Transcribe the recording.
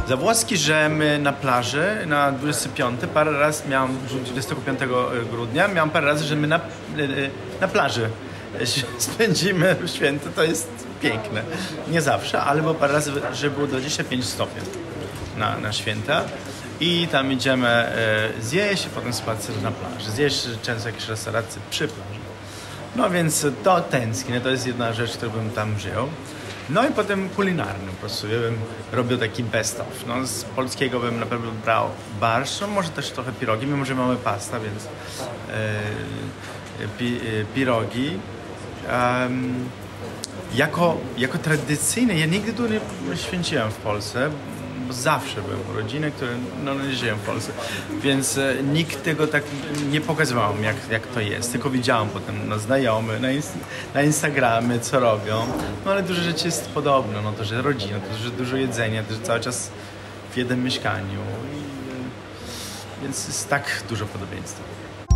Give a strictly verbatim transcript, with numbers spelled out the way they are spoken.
Zawłoski, że my na plaży na dwudziestego piątego parę razy miałem, dwudziestego piątego grudnia, miałem parę razy, że my na, na plaży spędzimy święto, to jest piękne. Nie zawsze, ale było parę razy, że było dwadzieścia pięć stopni na, na święta. I tam idziemy e, zjeść i potem spacer na plaży. Zjeść często jakieś restauracje przy plaży. No więc to tęsknię, to jest jedna rzecz, którą bym tam wziął. No i potem kulinarny po prostu, ja bym robił taki best of. No, z polskiego bym na pewno brał barszcz, no może też trochę pirogi, mimo że mamy pasta, więc e, pi, e, pirogi. Um, jako, jako tradycyjny, ja nigdy tu nie święciłem w Polsce, bo zawsze byłem u rodziny, które no, nie żyją w Polsce, więc e, nikt tego tak nie pokazywał mi, jak, jak to jest, tylko widziałem potem no, znajomych na, inst na Instagramie, co robią, no ale dużo rzeczy jest podobne, no to, że rodzina, to, że dużo jedzenia, to, że cały czas w jednym mieszkaniu, i, więc jest tak dużo podobieństwa.